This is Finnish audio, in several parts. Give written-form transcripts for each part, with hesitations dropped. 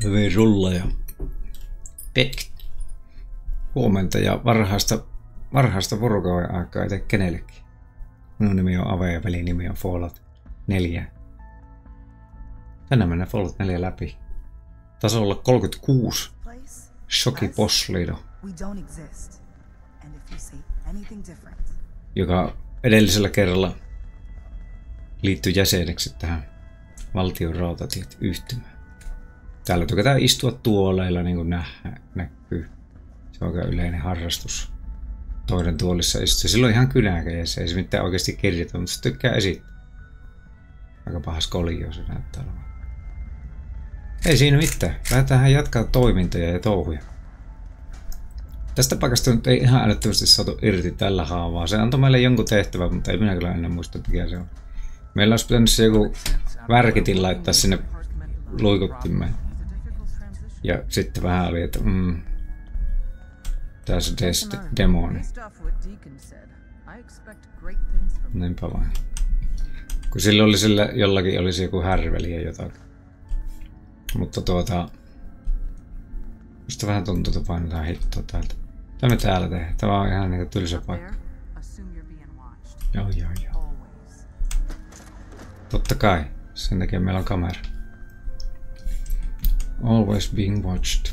Hyvin rulla ja huomenta ja varhaista vuorokauden aikaa ei tee kenellekin. Minun nimi on Ave ja velinimi on Fallout 4. Tänään mennään Fallout 4 läpi. Tasolla 36. Shoki Bosslido. Joka edellisellä kerralla liittyi jäseneksi tähän valtion rautatiet yhtymään. Täällä tykätään istua tuoleilla, niin kuin näkyy. Se on aika yleinen harrastus. Toinen tuolissa istuu. Silloin ihan kynäkäjässä. Ei se mitään oikeasti kirjoita, mutta se tykkää esittää. Aika pahas kolio se näyttää olevan. Ei siinä mitään. Lähdetään jatkaa toimintoja ja touhuja. Tästä paikasta nyt ei ihan älyttömästi saatu irti tällä haavaa. Se antoi meille jonkun tehtävän, mutta ei minä kyllä ennen muista, mikä se on. Meillä olisi pitänyt se joku värkitin laittaa sinne luikuttimeen. Ja sitten vähän oli, että tässä on demoni. Niinpä vain. Kun sillä jollakin olisi joku härveli ja jotakin. Mutta musta vähän tuntuu, että painetaan hittoa täältä. Mitä me täällä tehdään? Tämä on ihan niinku tylsä paikka. Joo. Totta kai. Sen takia meillä on kamera. Always being watched.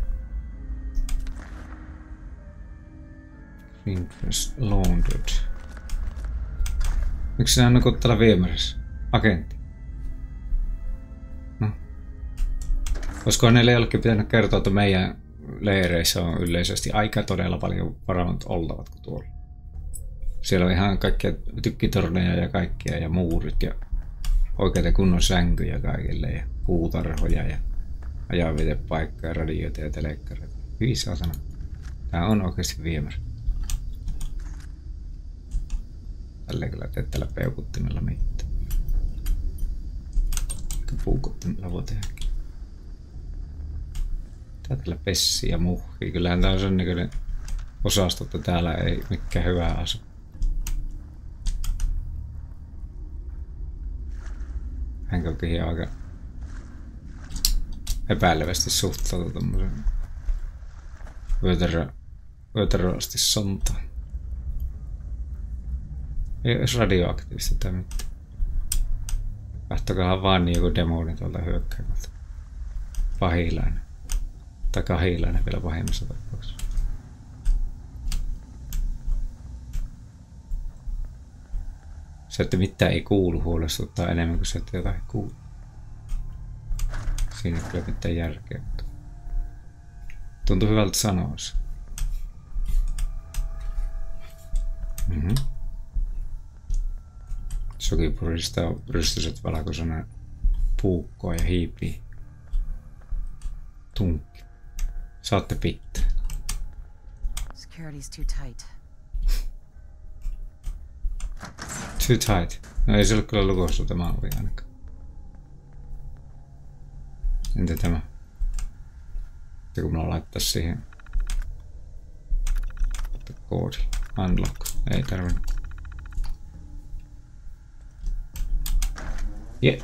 Interest laundered. Miksi sinä nukut täällä viemärissä? Agentti. No. Olisikohan neille jollekin pitänyt kertoa, että meidän leireissä on yleisesti aika todella paljon paremmat oltavat kuin tuolla. Siellä on ihan kaikkia tykkitorneja ja kaikkia ja muurit ja oikeita kunnon sänkyjä kaikille ja puutarhoja ja ajanvietepaikkoja ja radioita ja telekkareita. Hyvin saatana. Tää on oikeasti viemäri. Tälleen kyllä teet tällä peukuttimella mitään. Ehkä puukuttimella voi tehdäkin. Tää tällä pessii ja muhkii. Kyllähän tää on sen näköinen osasto, että täällä ei mikään hyvä asu. Hänkä oikein aika epäilevästi suhtautuu tommosen vyötäröasti sontaan. Ei olisi radioaktiivista tai mitään. Lähtököhän vaan niin joku demoni tuolta hyökkäämältä. Pahilainen. Tai kahilainen vielä pahimmassa tapauksessa. Se, että mitään ei kuulu, huolestuttaa enemmän kuin se, että jotain kuuluu. Siinä ei kyllä mitään järkeä. Tuntuu hyvältä sanoa se. Shoki puristaa rystyset valkoisena puukkoa ja hiipii. Tunkki. Saatte pitää. Security's too tight. Too tight. No ei se ole kyllä lukossa tämä ovi ainakaan. Entä tämä? Ja kun minulla laittaa siihen koodi. Unlock. Ei tarvinnut. Jep.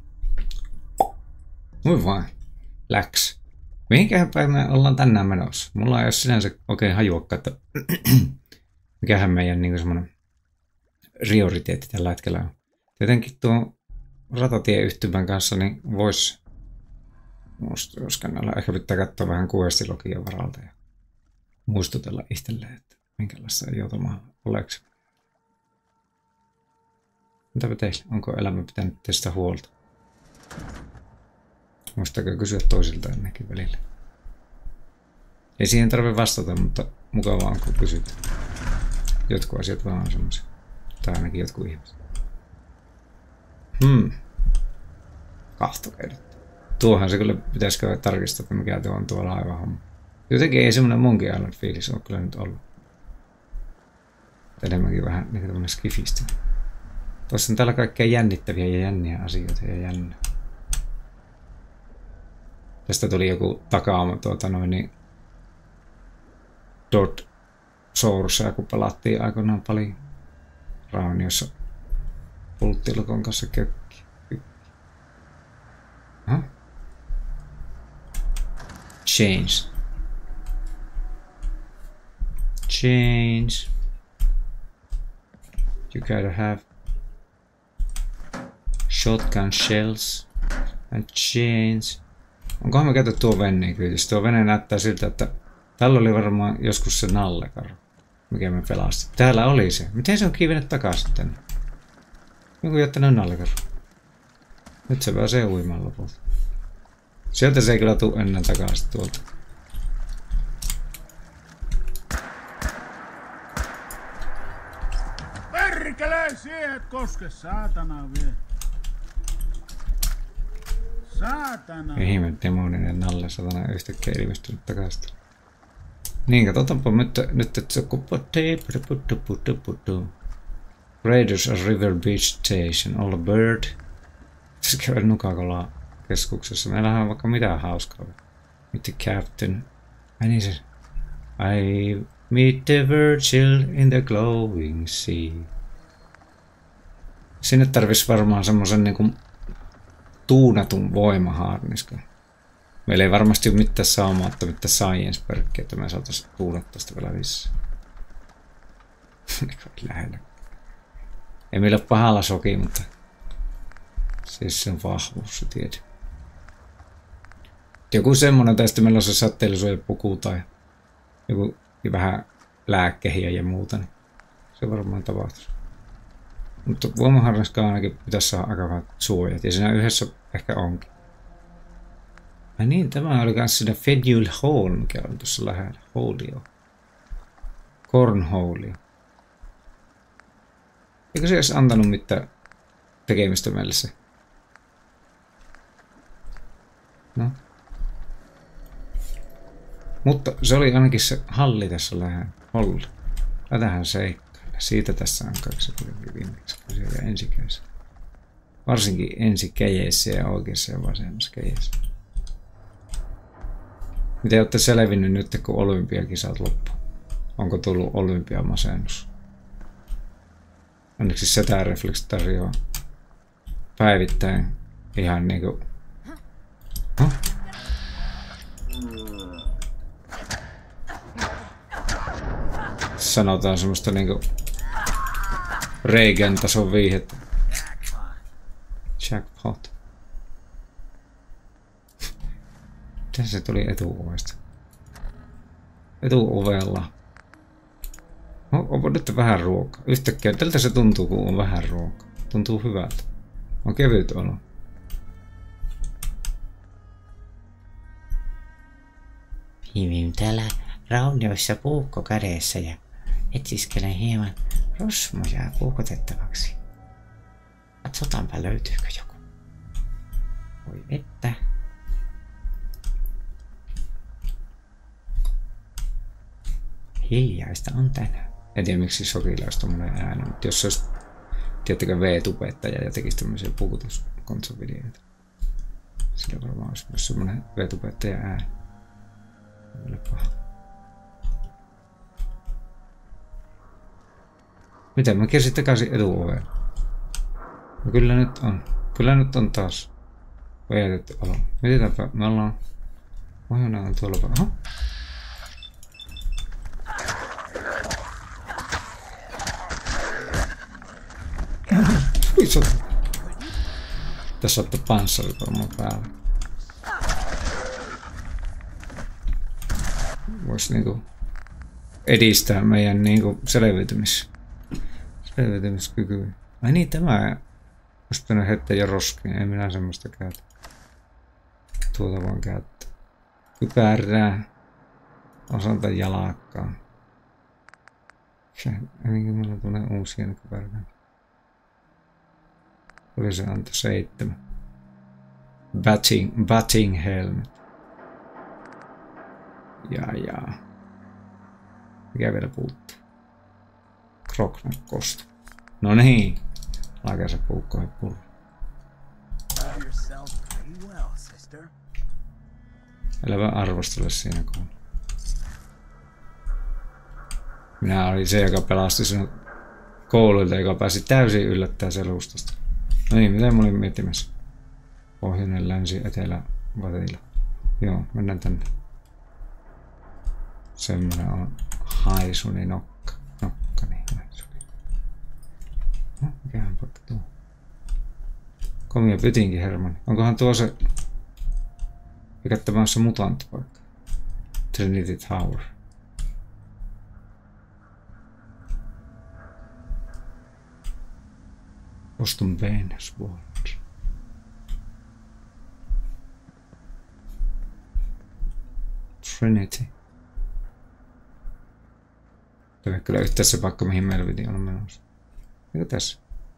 Moi vain. Läks. Mihinkähän päin me ollaan tänään menossa? Mulla ei ole sinänsä oikein hajuakaan, että mikähän meidän niin semmoinen prioriteetti tällä hetkellä on. Tietenkin tuon ratatieyhtymän kanssa niin voisi skannella. Ehkä pitää katsoa vähän QST-logian varalta ja muistutella itselleen, että minkälaista joutumaa oleeko. Mitäpä teillä? Onko elämä pitänyt teistä huolta? Muistakaa kysyä toisilta ennenkin välillä. Ei siihen tarvitse vastata, mutta mukavaa on kun kysyt. Jotkut asiat vaan on semmoisia. Tai ainakin jotkut ihmiset. Kahtokeidot. Tuohan se kyllä pitäisikö tarkistaa, että mikä tuo on tuolla aivan homma. Jotenkin ei semmonen Monkey Island fiilis ole kyllä nyt ollut. Enemmänkin vähän niin tämmönen skifistä. Tuossa on täällä kaikkea jännittäviä ja jänniä asioita ja jännä. Tästä tuli joku takaama Dot Sourcea, kun pelattiin aikoinaan paljon Rauniossa pulttilukon kanssa kökki. Change. Change. You gotta have shotgun shells and chains. Onkohan me käyty tuo veneen kyytis? Tuo vene näyttää siltä, että tällä oli varmaan joskus se nallekaro, mikä me pelasti. Täällä oli se. Miten se on kiivennyt takaisin tänne? Joku jättänyt nallekaro. Nyt se pääsee uimaan lopulta. Sieltä se ei kyllä tule ennen takaisin tuolta. Perkele, siihen et koske, saatana vie. Saatana. Ihme demoninen nalle satana yhtäkkiä ilmestynyt takaisin. Niin, katsotaanpa nyt että se Raiders of River Beach Station, All Bird. Tässä käydä Nuka-Cola keskuksessa. Meillähän on vaikka mitään hauskaa. Meet the captain. Ai niin se. I meet the Virgil in the glowing sea. Sinne tarvis varmaan semmosen niinku tuunatun voimaharniskan. Meillä ei varmasti ole mitään saamatta, mitään science-perkkiä, että me saatais tuunattaa sitä vielä lisää. Lähellä. Ei meillä ole pahalla soki, mutta siis se on vahvuus, se tiedä. Joku semmonen, tai sitten meillä on se säteilysuojapuku tai joku vähän lääkkehiä ja muuta, niin se varmaan tapahtuisi. Mutta voimaharniskaan ainakin pitäisi saada aika vähän suojat, ja siinä yhdessä ehkä onkin. Ja niin, tämä oli kans siinä Fedule Hole, mikä on tuossa lähellä. Holio. Cornholio. Eikö se edes antanut mitään tekemistä meille se? No. Mutta se oli ainakin se halli tässä lähellä. Holli. Lähdetään seikkailla. Siitä tässä on kaksi viimeksi ja ensikäisessä. Varsinkin ensikäjeissä ja oikeassa ja vasemmassa käjeissä. Miten olette selvinnyt nyt, kun olympiakisat loppu? Onko tullut olympiamasennus? Onneksi Setä-refleksi tarjoaa päivittäin ihan niinku... Huh? Sanotaan semmoista niinku Reagan-tason viihettä. Jackpot. Miten se tuli etuovesta? Etuovella. Onko nyt vähän ruokaa? Yhtäkkiä tältä se tuntuu, kun on vähän ruokaa. Tuntuu hyvältä. On kevyt olo. Viivin täällä raunioissa puukko kädessä ja etsiskelen hieman rosmoja puukotettavaksi. Katsotaanpa löytyykö joku. Voi vettä. Hiljaista on tänään. En tiedä miksi sokilla olisi tommonen ääni, mutta jos se olisi, tiettäkö V-tubettaja ja tekisi tämmöisiä pukutuskonsovideoita. Sillä varmaan olisi myös semmonen V-tubettaja ääni. Miten mä kiersin takaisin etuoveen? No kyllä nyt on. Kyllä nyt on taas vejetetty olo. Mietitäänpä, me ollaan... Ohjana on tuolla päin. Oho. Tässä ottaa panssarit varmaan päällä. Voisi niinku edistää meidän niinku selviytymiskykyä. Ai niin, tämä olisi pitänyt heittää jo roskiin. Ei minä semmoista käytä. Tuota vaan käyttää. Kypärää. Osanta jalakkaa. Ennenkin meillä tulee uusia kypärää. Oli se anta 7. Batting helmet. Ja. Mikä vielä puuttuu? Kroknakkosta. No niin. Laita se puukkoihin pullo. Elävä arvostele siinä kun. Minä olin se, joka pelasti sinut koululta, joka pääsi täysin yllättää selustasta. No niin, mitä mä olin miettimässä? Pohjoinen, länsi, etelä, vatila. Joo, mennään tänne. Semmonen on haisuni nokka. Nokkani haisuni. No, mikähän vaikka tuo? Komia pytinkin Hermanni. Onkohan tuo se... Mikä tämä on se mutanttipaikka? Trinity Tower. Boston Venus World. Trinity. Tämä kyllä yhtään se paikka, mihin meillä piti olla menossa. Mikä tässä?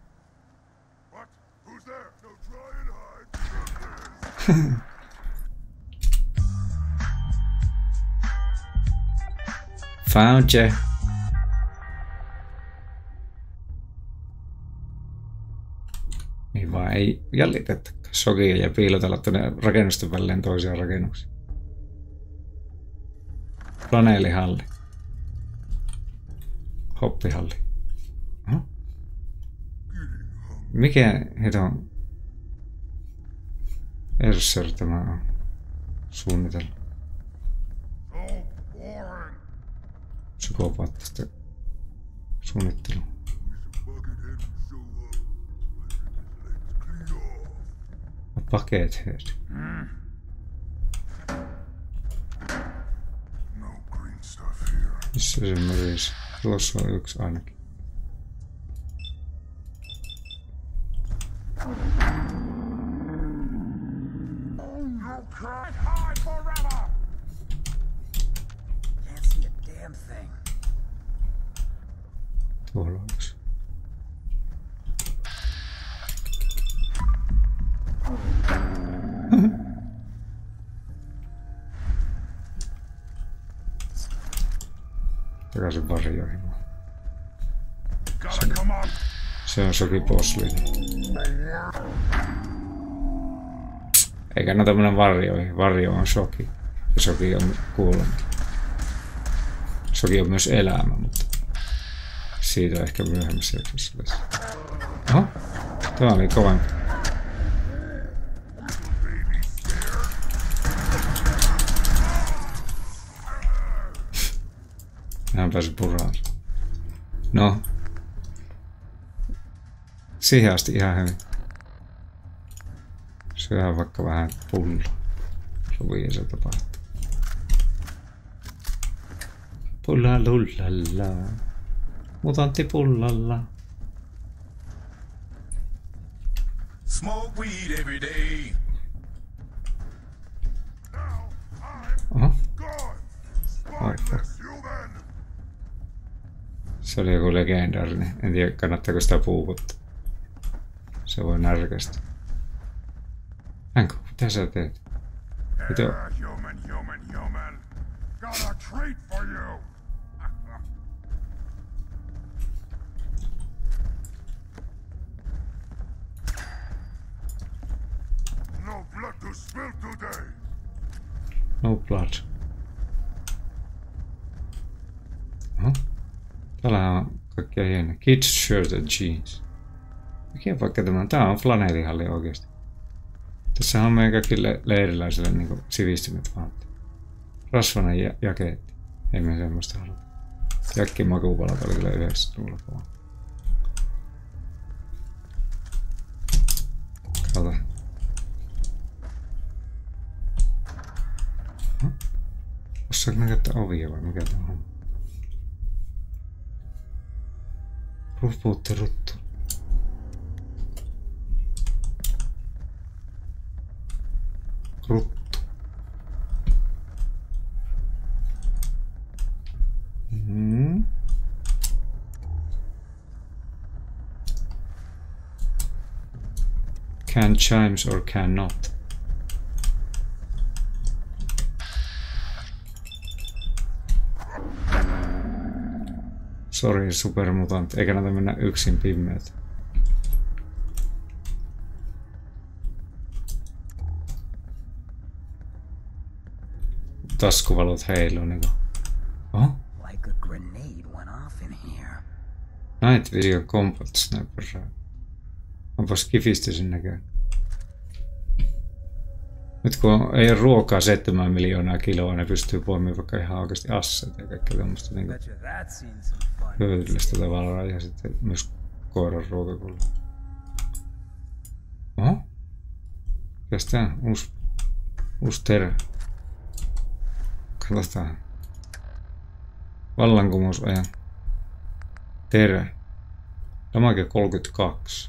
Found you. Niin vaan ei jäljitettäkään sokia ja piilotella tuonne rakennusten väleen toisia rakennuksia. Planeelihalli. Hoppihalli. Oho. Mikä hiton Erser tämä on suunnitelma? Psykopaattista suunnittelua. A buckethead. Missä se mörisi? Tuossa on yksi ainakin. Tuolla on yksi. Takaisin varjoihin. Se on soki bossliini. Ei kannata mennä varjoihin. Varjo on soki. Ja soki on kuolema. Soki on myös elämä, mutta siitä ehkä myöhemmässä jaksossa tässä. Oho, tämä oli kovempi. Hän pääsi puraan. No. Siihen asti ihan hyvin. Syöhän vaikka vähän pulloa. Suvia se tapahtuu. Pulla lullalla. Mutantti pullalla. Smoke weed every day. Oho. Se oli joku legendaarinen. En tiedä, kannattaako sitä puukuttaa. Se voi närkästä. Hänko, mitä sä teet? Mitä? Human. Got a treat for you. No blood to spill today. No blood. Oho. Täällä on kaikkia hienoja. Kids shirt and jeans. Mikä vaikka tämä on? Tää on flanelihalli oikeesti. Tässä on meidän kaikki leiriläisille niinku sivistyneet vaatteet. Rasvainen jakeetti. Ei me semmoista haluta. Jakki makuupalat oli kyllä 90-luvulla kova. Kato. Osaako ne käyttää ovia vai mikä tämä on? Rupuutti ruttu. Ruttu. Can chimes or cannot. Sori, supermutant. Ei kannata mennä yksin pimeältä. Taskuvalot heiluu niinku. Oho. Like a grenade went off in here. Night Vision Combat Sniper. Onpas kifistä sen näköinen. Nyt kun ei ole ruokaa 7 miljoonaa kiloa, ne pystyy poimimaan vaikka ihan oikeasti asseita ja kaikkea tämmöistä niin hyödyllistä tavaraa ja sitten myös koiran ruokakulla. Oho. Mikäs tää? Uusi terä. Katsotaan. Vallankumousajan terä. Damage 32.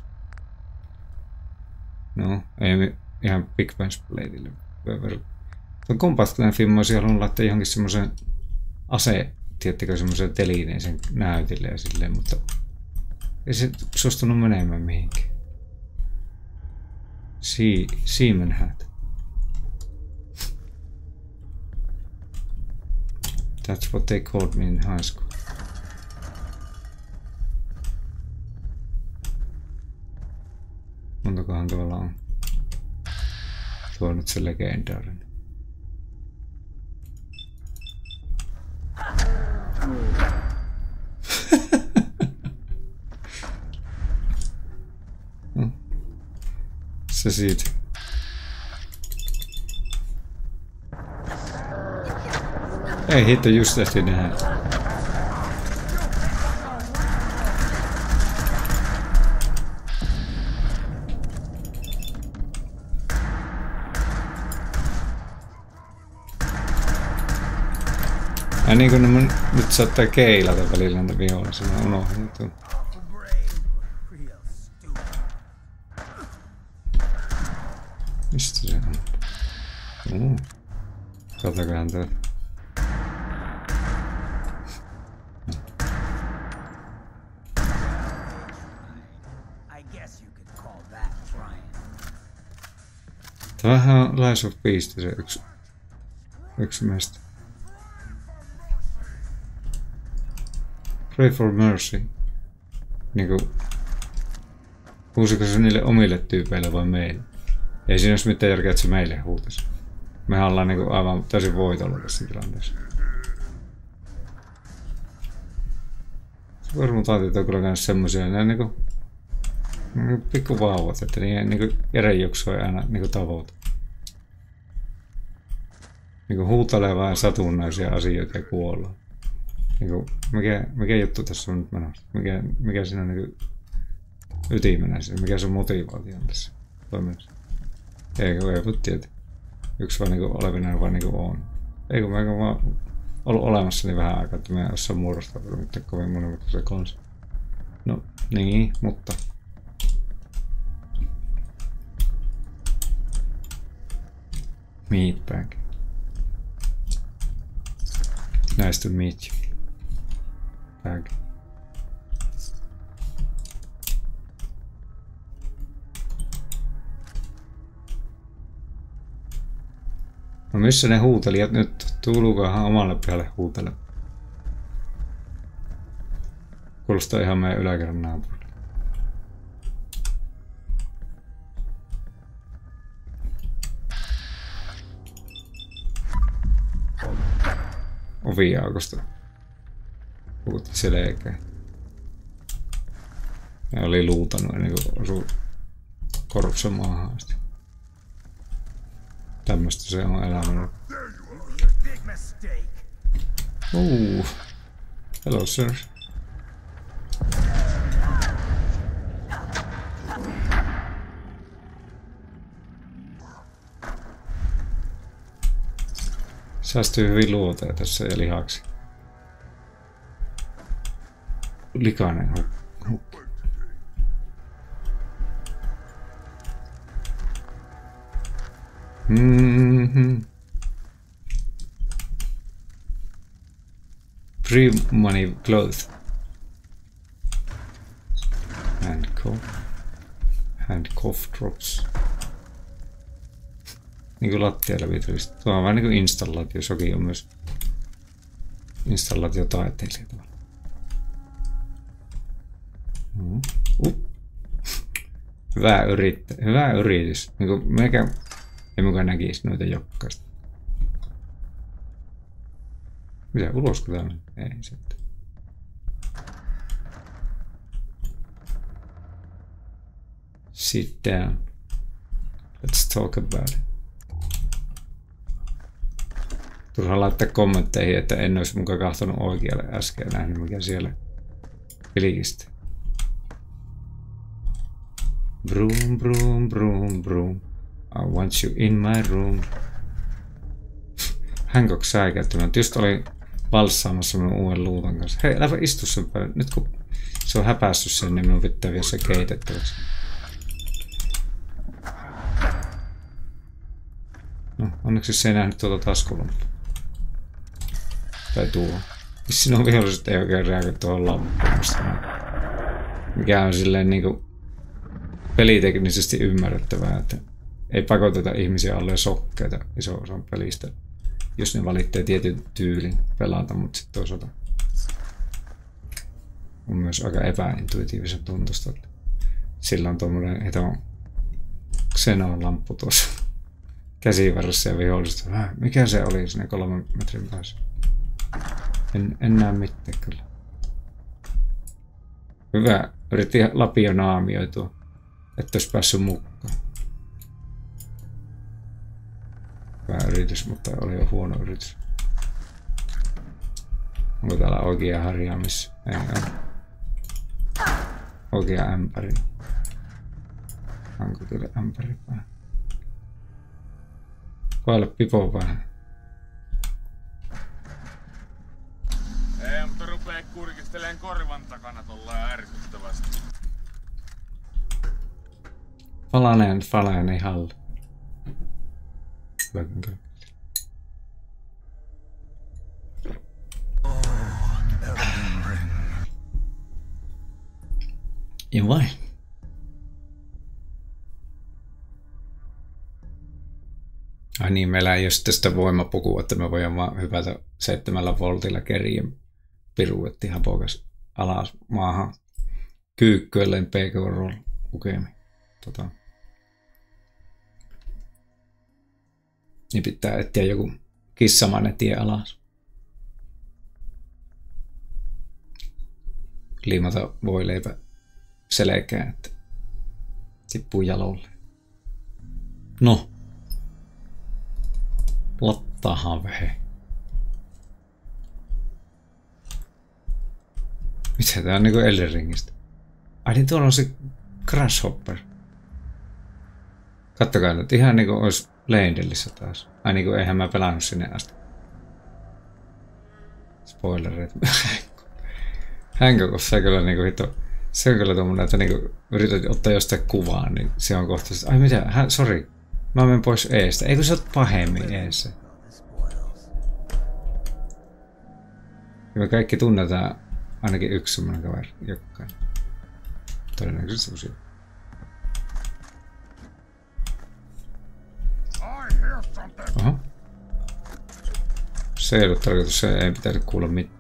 No, ei ihan Big Bench Bladeille. Tuon kompaktin filmin olisi halunnut laittaa johonkin semmoisen tiettikö, semmoisen telineisen näytille ja silleen, mutta ei se suostunut menemään mihinkään. Seaman hat. That's what they called me in high school. Montakohan tuolla on? Tuo on nyt se legendaarinen. No. Se siitä. Ei hitto, just ehti nähdä. Niin kuin ne nyt saattaa keilata välillä ne vihollisia, mä unohdin tuon. Mistä se on? Katsotaan tuo. Tämä on vähän Lies of Beast se yksi meistä. Pray for mercy. Niinku, huusiko se niille omille tyypeille vai meille? Ei siinä olisi mitään järkeä, että se meille huutaisi. Mehän ollaan niinku aivan täysin voitolla tässä tilanteessa. Varmutaatit on kyllä myös semmosia, ne on niinku pikku vauvat, että niiden niinku järjenjuksu ei aina niinku tavoita. Niinku huutelee vaan satunnaisia asioita ja kuollaan. Niinku, mikä juttu tässä on nyt menossa? Mikä siinä on niinku ytimenä siinä? Mikä se motivaatio on tässä toiminnassa? Ei voi tietää. Yksi vaan niinku olevina vaan niinku on. Ei kun mä oon vaan ollut olemassa niin vähän aikaa, että mä en osaa muodostaa mitään kovin monimutkaisia konsa. No niin, mutta meatbag. Nice to meet you. Bag. No missä ne huutelijat nyt? Tulukaahan omalle pihalle huutele. Kuulostaa ihan meidän yläkerran naapurille. Oviaukosta. Puhutti selkeä. Ja oli luutannut ennen kuin osui korpsen maahan asti. Tämmöstä se on elämä. Hello sir. Säästyy hyvin luoteja tässä ja lihaksi. Likainen hukka. Free money clothes. Hand cough drops. Niinku lattialla viitollista. Tuo on vähän niinku installaatio. Soki on myös installaatiotaiteilija tavalla. Hyvä yritys. Niinku meikä ei mukaan näkisi noita jokkaista. Mitä ulosko tää on? Ei sitten. Sit down. Let's talk about it. Turha laittaa kommentteihin, että en olisi mukaan kahtonut oikealle äsken nähnyt, mikä siellä pilkistä. Broom, broom, broom, broom. I want you in my room. Hancock säikäyttämään. Just oli valssaamassa minun uuden luutan kanssa. Hei, älä istu sen päälle. Nyt kun se on häpässyt sen, niin minun pitää vielä se keitettäväksi. No, onneksi se ei nähnyt tuota taskulumppua. Tai tuo. Siinä on viholliset ei oikein reagoi tuohon lampuun. Mikä on silleen niinku peliteknisesti ymmärrettävää, että ei pakoteta ihmisiä olleen sokkeita iso osan pelistä. Jos ne valitsee tietyn tyylin pelata, mutta sitten toisaalta on myös aika epäintuitiivisen tuntusta. Sillä on tuommoinen hiton xenon lamppu tuossa käsivarressa ja vihollisesta. Mikä se oli sinne 3 metrin päässä? En näe mitään kyllä. Hyvä. Yritti lapio naamioitua, että olisi päässyt mukaan. Hyvä yritys, mutta oli jo huono yritys. Onko täällä oikea harjaamis? Ei ole. Oikea ämpäri. Onko täällä ämpäri päin? Koelle pipo vähän. Ei, mutta rupee kurkisteleen korvan takana tollaan ärsyttävästi. Falanen ei halli. Ja vain. Ai niin, meillä ei ole sitä voimapukua, että me voidaan vaan hypätä 7 voltilla kerien piruetti hapokas alas maahan kyykkyölleen PK-roll lukemi. Niin pitää etsiä joku kissamainen tie alas. Liimata voileipä selkään, että tippuu jalolle. No. Lottahan vähän. Mitä tää on niinku Elden Ringistä? Ai niin tuolla on se Grasshopper. Kattokaa nyt, ihan niinku ois Leindellissä taas. Ai niinku eihän mä pelannut sinne asti. Spoilereita. Hänkökossa kyllä niinku hitto. Se on kyllä tommonen, että niinku yrität ottaa jostain kuvaa, niin se on kohta, ai mitä, sori. Mä menen pois eestä. Eikö sä oot pahemmin eessä? Ja me kaikki tunnetaan ainakin yksi semmonen kaveri, jokainen. Todennäköisesti usein. Oho. Se ei ollut tarkoitus, se ei pitäisi kuulla mitään.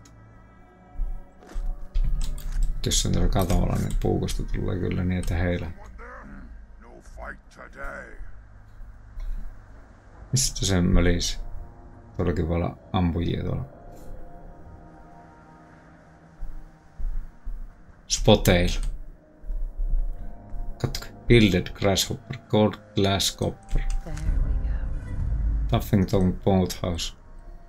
Jos se on tällä katolla, niin puukosta tulee kyllä niin, että heillä. Mistä se mölisi? Tuollakin voi olla ampujia tuolla. Spotail. Katsokaa. Builded Grasshopper. Gold Glass Copper. Tuffington Boathouse.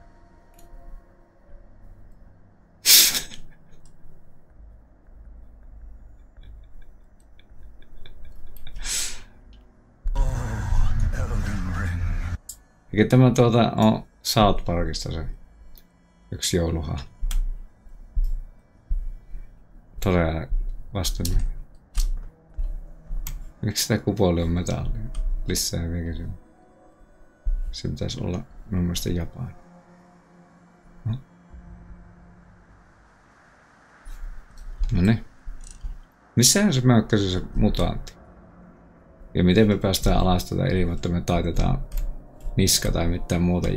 Eikä tämä on South Parkista se yksi jouluha. Todella vasten. Miksi sitä kupoli on metallia? Lisää vielä kysymys. Se pitäisi olla mun mielestä Japani. No niin. Missähän se mökkäsi se mutantti? Ja miten me päästään alas tätä ilman, että me taitetaan niska tai mitään muuta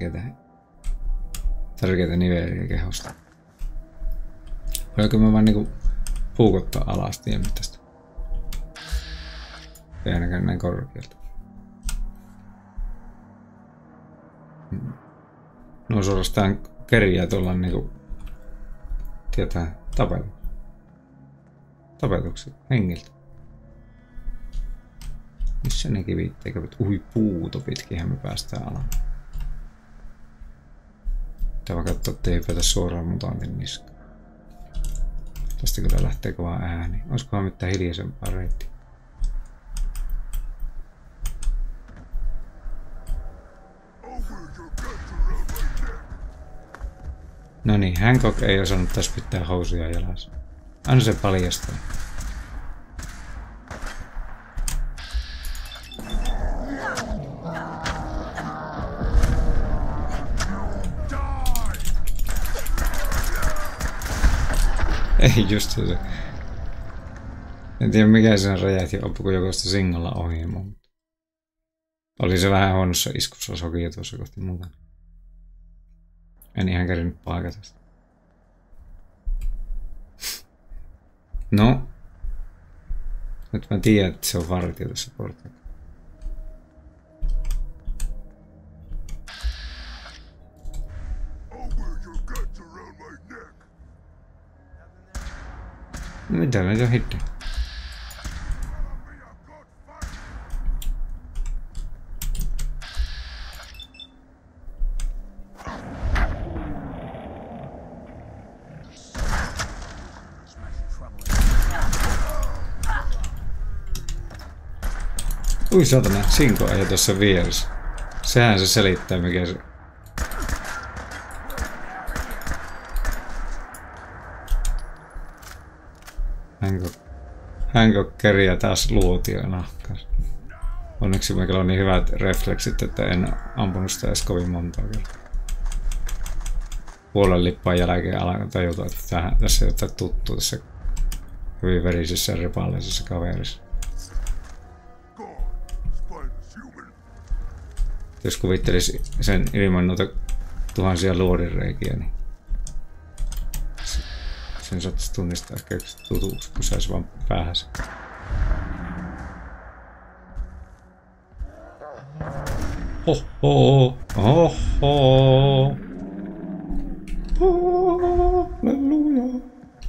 tärkeitä niveliä kehosta? Voinko me vaan niinku puukottaa alas tiemme tästä? Ei ainakaan näin korkealta. No suorastaan kerjää tuolla niinku tietää tapetukset hengiltä. Missä ne kivit tekevät? Ui puuto pitkinhän me päästään alas. Pitää vaan katsoa, ettei hypätä suoraan mutantin niskaan. Tästä kyllä lähtee kova ääni. Olisikohan mitään hiljaisempaa reittiä? No niin, Hancock ei osannut taas pitää housuja jalassa. Anna se paljastaa. Ei just se. En tiedä mikä sen räjähti, oppuko joku sitä singolla ohi, mutta oli se vähän huonossa iskussa sokia tuossa kohti muuta. En ihan kerinyt paikata sitä. No. Nyt mä tiedän, että se on vartio tässä portailla. Mitä näitä on hidden? Ui satana, Sinko ei tuossa vieressä. Sehän se selittää mikä se... Hancock kerjää taas luotia nahkas. Onneksi meillä on niin hyvät refleksit, että en ampunut sitä edes kovin montaa kertaa. Puolen lippaan jälkeen alkaa tajuta, että tässä ei ole tuttua tässä hyvin verisessä ripallisessa kaverissa. Jos kuvittelisi sen ilman noita tuhansia luodinreikiä, niin sen saattaisi tunnistaa ehkä tutuksi, kun saisi vaan päähänsä. Hoho! Hoho! Halleluja!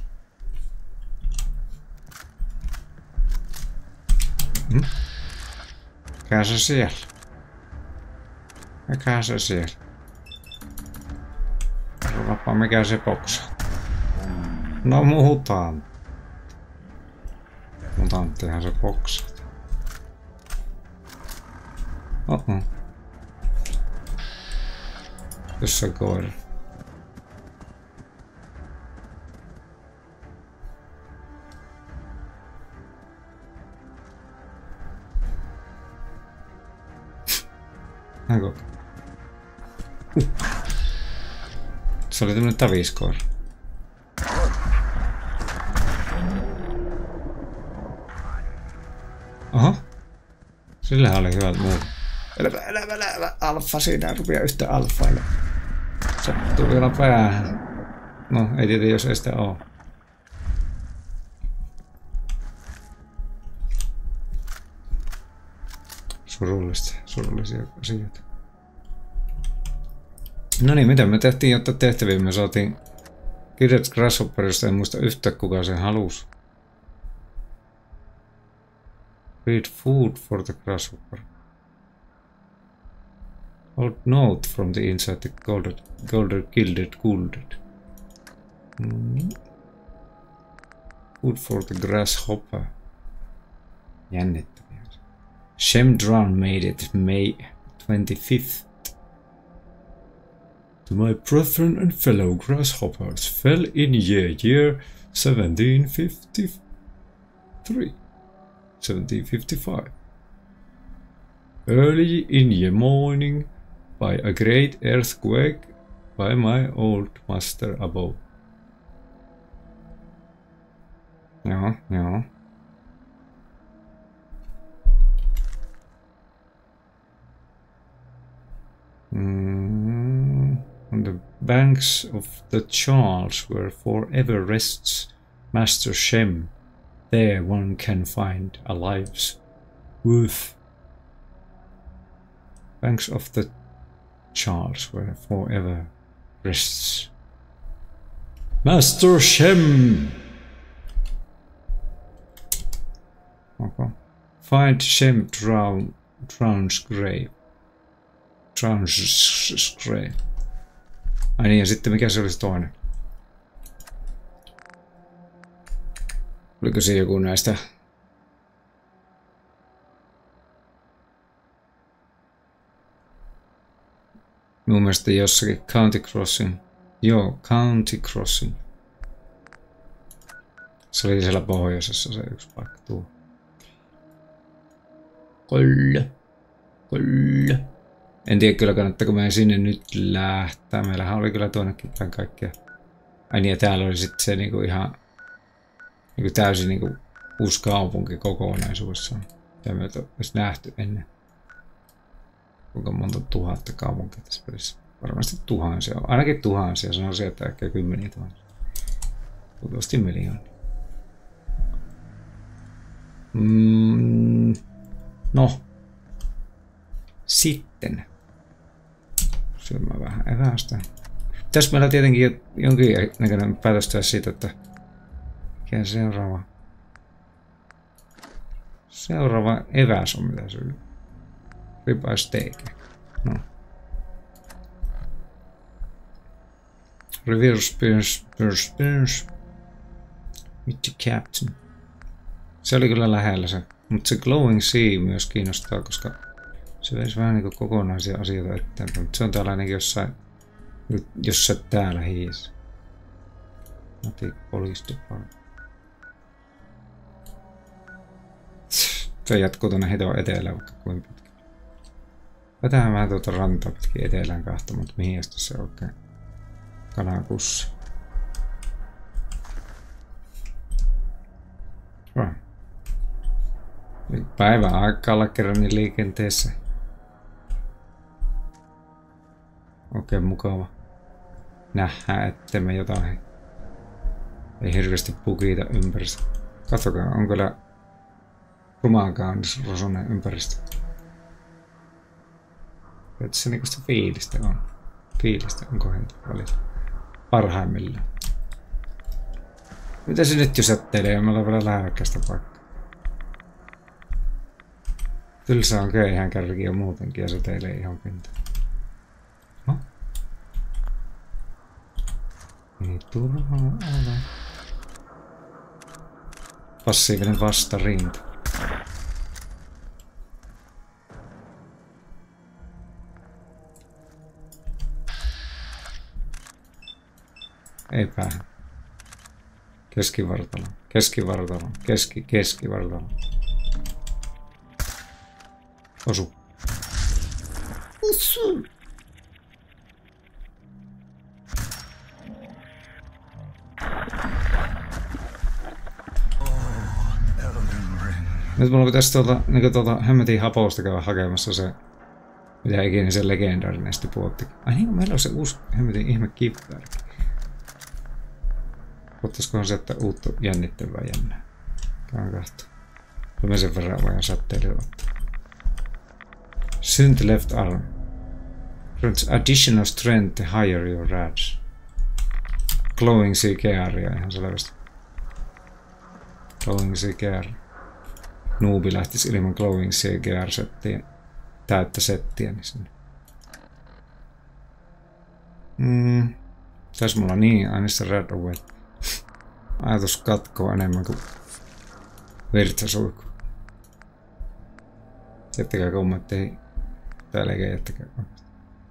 Mikä se siellä? Mikä se siellä? Arvapa mikä se boksaa. No mutantti. Mutanttihan se boksaa. Oho. Jossa koira. Hancock. Se oli tämmönen taviskoira. Aha. Sillähän oli hyvät muut. Älä. Alfa siinä rupia yhtä alfailla. Sattuu vielä päähän. No, ei tiedä jos ei sitä oo. Surullisia asioita. No niin, mitä me tehtiin, jotta tehtäviin me saatiin kirjat Grasshopperista, en muista yhtään kuka sen halusi. Read food for the grasshopper. Old note from the inside the gilded. Food for the grasshopper. Jännittäviä. Shemdran made it May 25th. To my brethren and fellow grasshoppers fell in year 1755. Early in the morning, by a great earthquake, by my old master above. Joo. On the banks of the Charles where forever rests Master Shem, there one can find a life's worth. Banks of the Charles where forever rests Master Shem. Okay. Find Shem Drown's grave. Drown's grave. Ai niin, ja sitten mikä se olisi toinen? Oliko se joku näistä? Mun mielestä jossakin County Crossing. Joo, County Crossing. Se oli siellä pohjoisessa se yksi paikka tuo. Kyllä. En tiedä kyllä kannattaako meidän sinne nyt lähtää. Meillähän oli kyllä tuonnekin päin kaikkea. Ai niin, ja täällä oli sitten se niinku ihan niinku täysin niinku uusi kaupunki kokonaisuudessaan. Mitä me olisi nähty ennen. Kuinka monta tuhatta kaupunkia tässä pelissä? Varmasti tuhansia. Ainakin tuhansia. Sanoisin, että ehkä 10 000. Luultavasti miljoonia. No. Sitten. Syömään vähän evästä. Tässä meillä tietenkin jonkinnäköinen päätös tehdä siitä, että mikä seuraava eväs on mitä syy. Ribeye steak. No. Reverse Spurs. Meet the Captain. Se oli kyllä lähellä se. Mutta se Glowing Sea myös kiinnostaa, koska se veisi vähän niinku kokonaisia asioita eteenpäin. Mutta se on täällä ainakin jossain täällä hiis. Natic Police Department. Se jatkuu tuonne hitoon etelään vaikka kuinka pitkä. Vetähän vähän tuota rantaa pitkin etelään kahta, mutta mihin asti se oikein kanakussi. Päivän aikaa olla kerran liikenteessä. Oikein mukava. Nähdään, ettemme jotain ei hirveästi pukita ympäristö. Katsokaa, on kyllä rumaan kaunis rosoinen ympäristö. Että se niinku sitä fiilistä on. Fiilistä on kohentu välillä. Parhaimmillaan. Mitä se nyt jysättelee? Me ollaan vielä lähekkäistä paikkaa. Tylsä on köyhän kärki jo muutenkin ja se teille ihan pintaan. No? Ei turhaa ole. Passiivinen vastarinta. Ei päähän. Keskivartalo. Keskivartalo. Osu. Nyt mulla pitäisi tuolta hemmetin haposta käydä hakemassa se, mitä ikinä se legendaarinen sitten puotti. Ai niin, meillä on se uusi hemmetin ihme kivääri. Ottaisikohan se, että uutta jännittävää jännää. Käyn kahtoa. Mä sen verran voin satteille ottaa. Synth left arm. Grants additional strength to higher your rage. Glowing Sea Gearia ihan selvästi. Glowing Sea Gear. Noobi lähtisi ilman Glowing Sea Gear settiä. Täyttä settiä niin sinne. Tässä mulla niin aina se red away. Ajatus katkoo enemmän kuin virtsasuikku. Jättäkää kommentteihin. Täällä eikä jättäkää kommentteihin.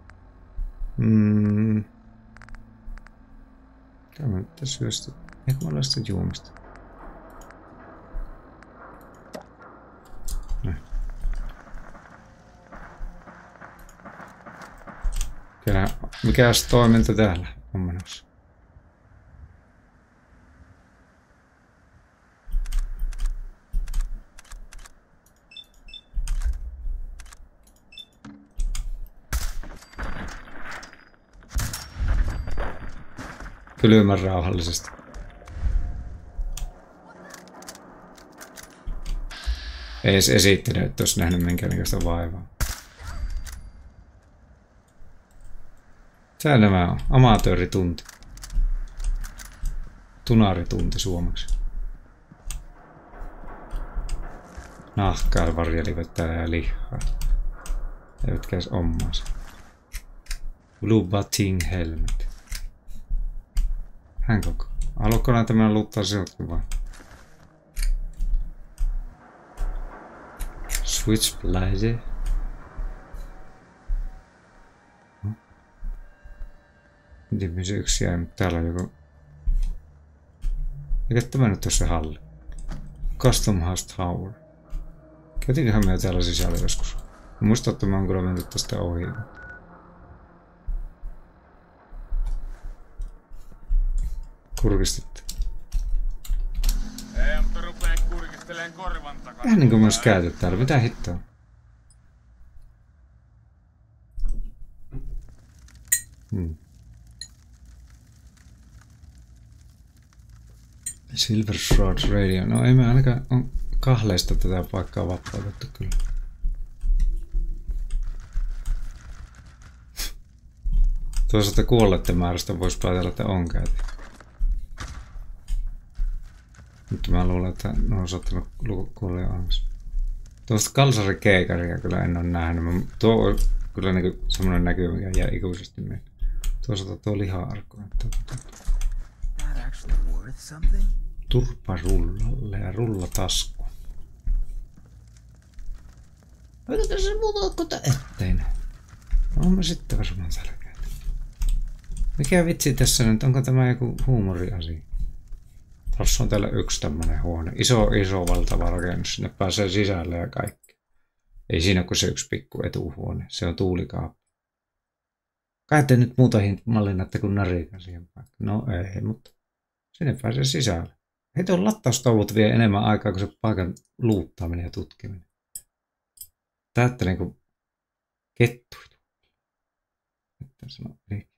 Mitä mä nyt tässä syöstä? Eikö mä ole sitä juomista? Näin. Mikäs toiminta täällä on menossa? Kylmän rauhallisesti. Ei edes esittänyt, että olisi nähnyt minkäännäköistä vaivaa. Tää nämä on. Amatööritunti. Tunaritunti suomeksi. Nahkaa varjelivat täällä ja lihaa. Eivätkä edes omaansa. Blue Batting Helmet. Hancock. Haluatko näitä mennä luuttaa sinutkin vai? Switchblade. Miten missä yksi jäi, mutta täällä on joku... Eikä tämä nyt ole se halli. Custom House Tower. Käytiinköhän me täällä sisällä joskus? Muistan, että mä oon kyllä menty tästä ohi. Kurkistitte. Ei, mutta rupee kurkisteleen korvan takana. Eihän niinku myös käyty täällä. Mitä hittoa? Silver Shroud Radio. No ei me ainakaan on kahleista tätä paikkaa vapautettu kyllä. Toisaalta kuolleiden määrästä voisi päätellä, että on käyty. Mutta mä luulen, että ne on saattanut kuolla jo aluksi. Tuosta kalsarikeikaria kyllä en ole nähnyt. Tuo on kyllä niinku semmoinen näkyy, mikä jää ikuisesti meille. Toisaalta tuo liha-arkku. Turpa rullalle ja rullatasku. Oliko tässä muuta ottaa etteinen? No on mä sitten varmaan täällä käyty. Mikä vitsi tässä nyt? Onko tämä joku huumoriasia? Tuossa on täällä yksi tämmönen huone. Iso valtava rakennus. Sinne pääsee sisälle ja kaikki. Ei siinä ole kuin se yksi pikku etuhuone. Se on tuulikaappi. Kai te nyt muuta mallinnatte kuin narikan siihen paikkaan. No ei, mutta sinne pääsee sisälle. Hei tuon lattaustaulut vie enemmän aikaa kuin se paikan luuttaminen ja tutkiminen. Täyttä niinku kettuja. Että sano ei.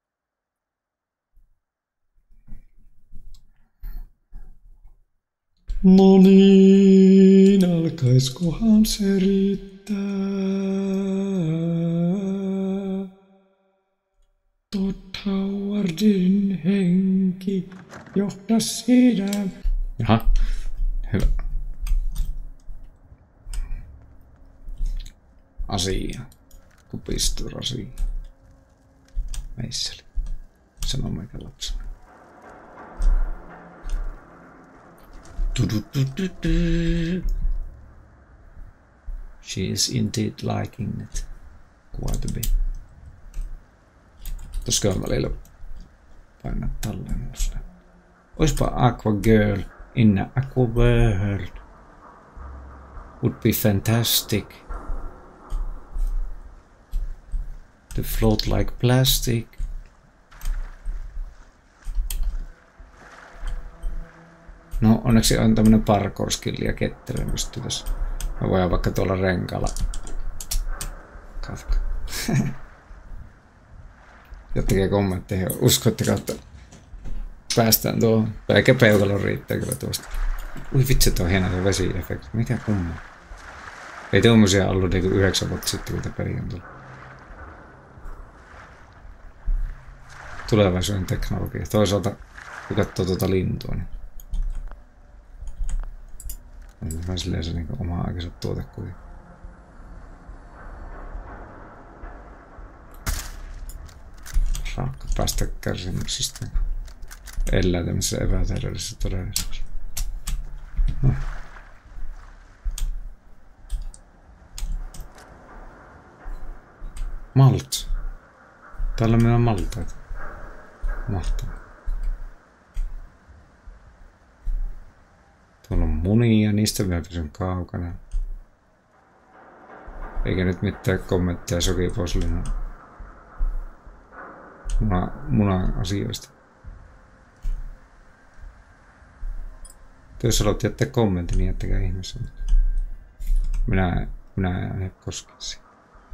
No niin, alkaiskohan se riittää? Todd Howardin henki, johda sinä. Jaha, hyvä. Asia. Kupisturasia. Meisseli. Sano meikä lapsena. She is indeed liking it quite a bit. Tuossa on välillä painaa tallennusta. Oispa Aqua Girl in the Aqua World. Would be fantastic. To float like plastic. No onneksi on tämmönen parkour-skilli ja kettereen pystyy tässä. Mä voin vaikka tuolla renkaalla. Kafka. Ja tekee kommentteja. Uskoitteko, että päästään tuohon. Eikä peukalon riittää kyllä tuosta. Ui vitsi, tuo on hieno tuo vesiefekti. Mikä kumma. Ei tuommoisia ollut niinku 9 vuotta sitten, kun tämä peli on tullut. Tulevaisuuden teknologia. Toisaalta, kun katsoo tuota lintua, niin on silleen se niin oma-aikaisen tuotekuvia. Raakka päästä kärsimyksistä. Elää tämmöisessä epätäydellisessä todellisuudessa. No. Malt. Täällä meillä on maltaita. Mahtavaa. Tuolla on munia, niistä mä pysyn kaukana. Eikä nyt mitään kommentteja sokiposlinan muna-asioista. Jos haluat jättää kommentin, niin jättäkää ihmeessä. Minä en aina koske siihen.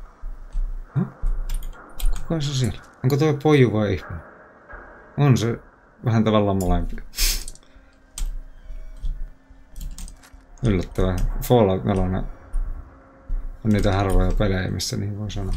Kuka on se siellä? Onko tuo poju vai ihminen? On se vähän tavallaan molempia. Yllättävää. Fallout 4 on niitä harvoja pelejä, missä niin voi sanoa.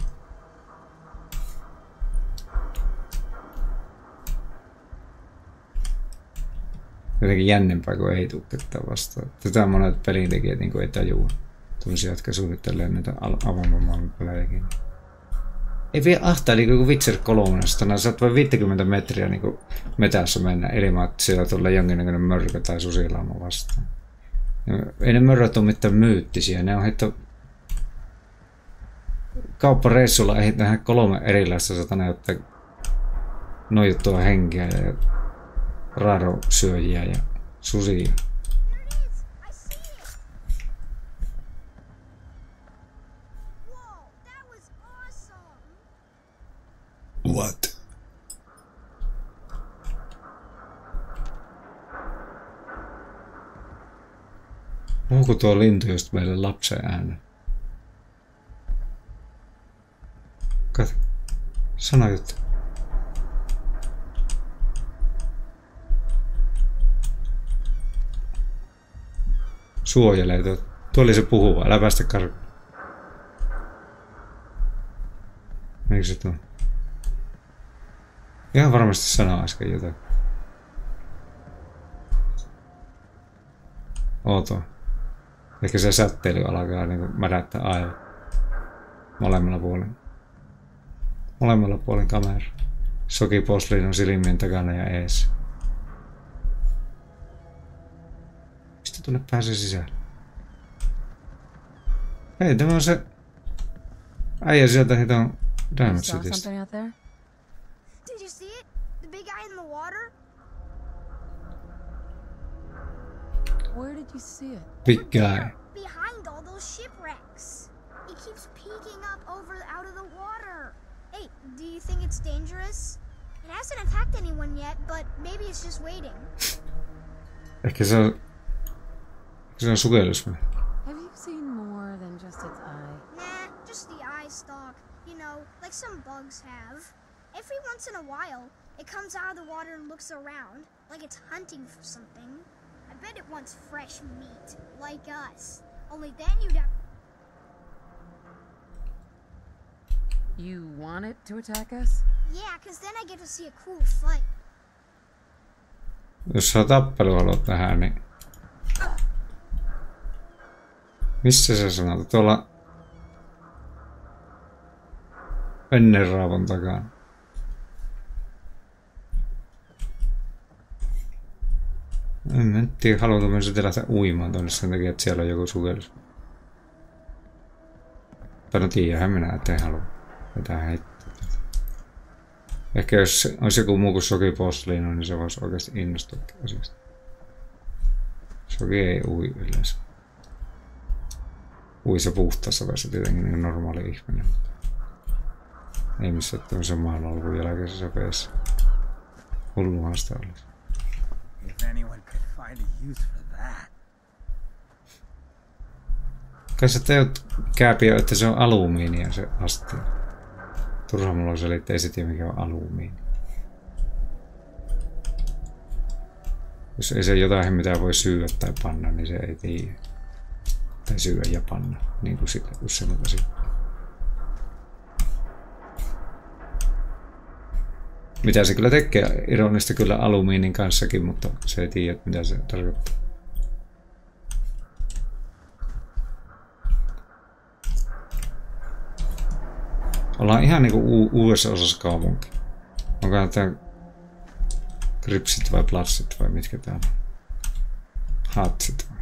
Jotenkin jännempää, kun ei tule ketään vastaan. Tätä monet pelintekijät niin ei tajua. Tuollaisia, jotka suunnittelee näitä avoimemman pelejäkin. ei vie ahtaa niin kuin Witcher 3. Sä oot vain 50 metriä niin kuin metässä mennä ilman, että siellä tulee jonkinnäköinen mörkö tai susilauma vastaan. Ei ne mörrät ole mitään myyttisiä, ne on heitto kauppareissulla ei tähän 3 erilaista satana, jotta nojuttua henkeä ja radosyöjiä ja susia. What? Onko tuo lintu just meille lapsen äänen? Kato, sano juttu. Suojelee tuo. Tuo oli se puhuva, älä päästä karkuun. Miksi se tuo? Ihan varmasti sanoo äsken jotain. Outoa. Ehkä se säteily alkaa niinku mädättää aivan. Molemmilla puolin. Molemmilla puolin kamera. Soki posliin on silmien takana ja ees. Mistä tuonne pääsee sisään? Hei, tämä on se äijä sieltä hiton Diamond Citystä. Did you see it? The big guy in the water? Where did you see it? Big guy. Behind all those shipwrecks. It keeps peeking up out of the water. Hey, do you think it's dangerous? It hasn't attacked anyone yet, but maybe it's just waiting. Ehkä se on sukellus. Have you seen more than just its eye? Nah, just the eye stalk. You know, like some bugs have. Every once in a while, it comes out of the water and looks around, like it's hunting for something. I bet it wants fresh meat, like us. Only then you'd have... You want it to attack us? Yeah, cause then I get to see a cool fight. Jos sä tappelu haluat nähdä, niin... Missä sä sanot? Tuolla... Ennen raavon takana. En tiedä, haluanko myös sitten lähteä uimaan tuonne sen takia, että siellä on joku sukellus. Tai no tiedähän minä, ettei halua vetää heittää. Ehkä jos olisi joku muu kuin Soki Posliino, niin se voisi oikeasti innostua asiasta. Soki ei ui yleensä. Uissa puhtaassa vessa tietenkin niin normaali ihminen. Ei missään tämmöisen maailmanluvun jälkeisessä veessä. Hulluhan sitä olisi. If anyone could find a use for that. Kai sä teot kääpiö, että se on alumiinia se astia. Turha mulla on selittää, ei se tiedä mikä on alumiini. Jos ei se jotain mitä voi syödä tai panna, niin se ei tiedä. Tai syödä ja panna, niin kuin sillä usein asia. Mitä se kyllä tekee ironista kyllä alumiinin kanssakin, mutta se ei tiedä mitä se tarkoittaa. Ollaan ihan niinku uudessa osassa kaupunki. Onko tää Gripsit vai Platsit vai mitkä tää on? Hatsit vai?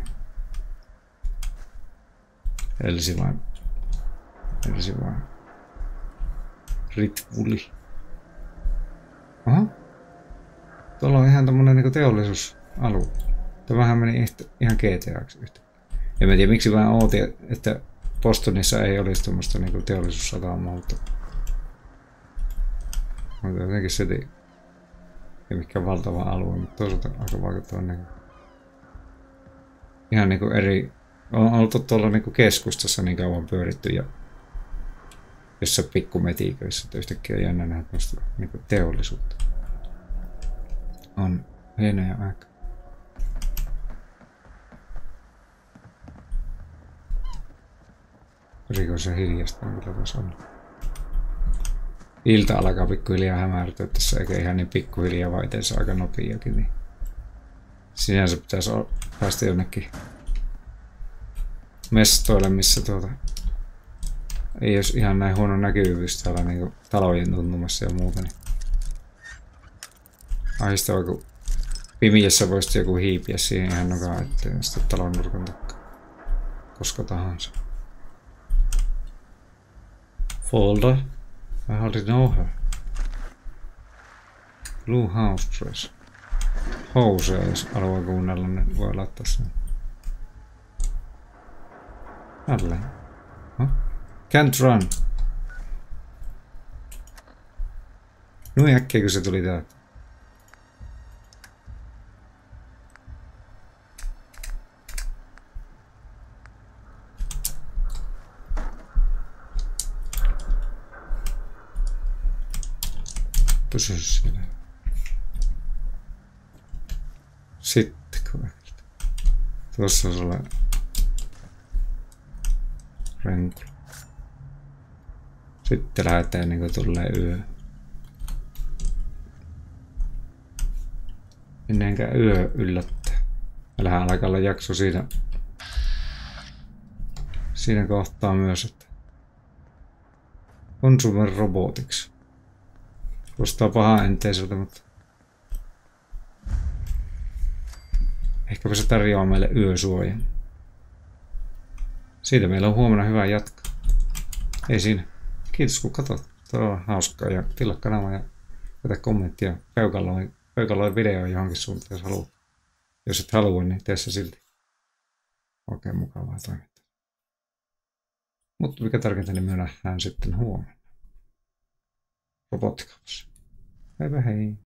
Elsi vai? Ritvuli. Aha. Tuolla on ihan tommonen niinku teollisuusalue. Tämähän meni ihan GTA:ksi yhtä. En mä tiedä miksi vähän ootin, että Bostonissa ei olisi tuommoista niinku teollisuussatamaa, mutta jotenkin se ei mikään valtava alue, mutta toisaalta aika vaikuttava näkö. Ihan niinku eri, on oltu tuolla niinku keskustassa niin kauan pyöritty ja jossain pikkumetiköissä, että yhtäkkiä jännä nähdä tuosta niinku teollisuutta. On hienoja aika. Rikoisen hiljasta on kyllä tuossa olla. Ilta alkaa pikkuhiljaa hämärtyä tässä, eikä ihan niin pikkuhiljaa, vaan itse aika nopeakin. Niin sinänsä pitäisi päästä jonnekin mestoille, missä ei olisi ihan näin huono näkyvyys täällä niin talojen tuntumassa ja muuta. Niin ahistavaa, kun pimiessä voisi joku hiipiä siihen ihan nokaan eteen sitten talon nurkan takaa. Koska tahansa. Folder. I hardly know her. Blue house dress. Houseja, jos haluaa kuunnella, niin voi laittaa sen. Tälleen. Huh? Can't run. Noin äkkiä, kun se tuli täältä. Pysy siellä. Sitten kun tuossa on sellainen renkula. Sitten lähdetään ennen kuin tulee yö. Ennenkään yö yllättää. Meillähän alkaa olla jakso siinä kohtaa myös, että Consumer Robotics. Kuulostaa pahaa enteiseltä, mutta ehkäpä se tarjoaa meille yösuojan. Siitä meillä on huomenna hyvä jatkaa. Ei siinä. Kiitos kun katsot. Todella hauskaa ja tilaa kanava ja jätä kommenttia. Peukaloi video johonkin suuntaan, jos haluat. Jos et halua, niin tee se silti. Oikein mukavaa toimintaa. Mutta mikä tärkeintä, niin me nähdään sitten huomenna. Robottikausi. Hei hei.